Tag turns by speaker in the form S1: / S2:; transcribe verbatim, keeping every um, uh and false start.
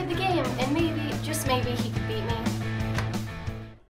S1: the game, and maybe, just maybe, he could beat me.